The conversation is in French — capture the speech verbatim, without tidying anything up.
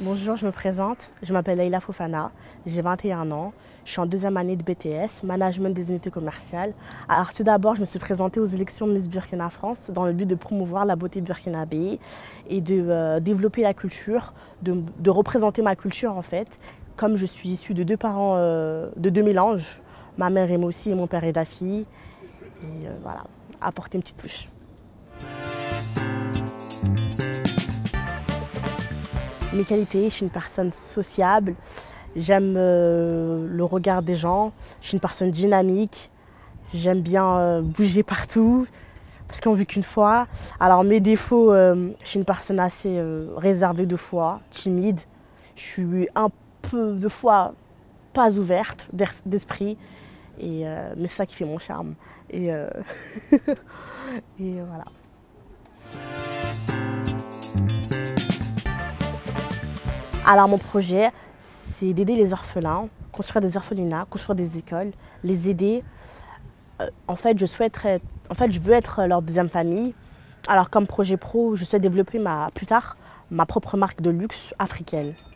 Bonjour, je me présente. Je m'appelle Leïla Fofana, j'ai vingt et un ans. Je suis en deuxième année de B T S, Management des unités commerciales. Alors tout d'abord, je me suis présentée aux élections Miss Burkina France dans le but de promouvoir la beauté burkinabé et de euh, développer la culture, de, de représenter ma culture en fait. Comme je suis issue de deux parents, euh, de deux mélanges, ma mère est Mossi et mon père est Dafi. Et euh, voilà, apporter une petite touche. Mes qualités, je suis une personne sociable, j'aime euh, le regard des gens, je suis une personne dynamique, j'aime bien euh, bouger partout, parce qu'on ne vit qu'une fois. Alors mes défauts, euh, je suis une personne assez euh, réservée de fois, timide, je suis un peu de fois pas ouverte d'esprit, et, euh, mais c'est ça qui fait mon charme. Et, euh, et voilà. Alors mon projet, c'est d'aider les orphelins, construire des orphelinats, construire des écoles, les aider. Euh, en fait, je souhaiterais, en fait, je veux être leur deuxième famille. Alors comme projet pro, je souhaite développer ma, plus tard ma propre marque de luxe africaine.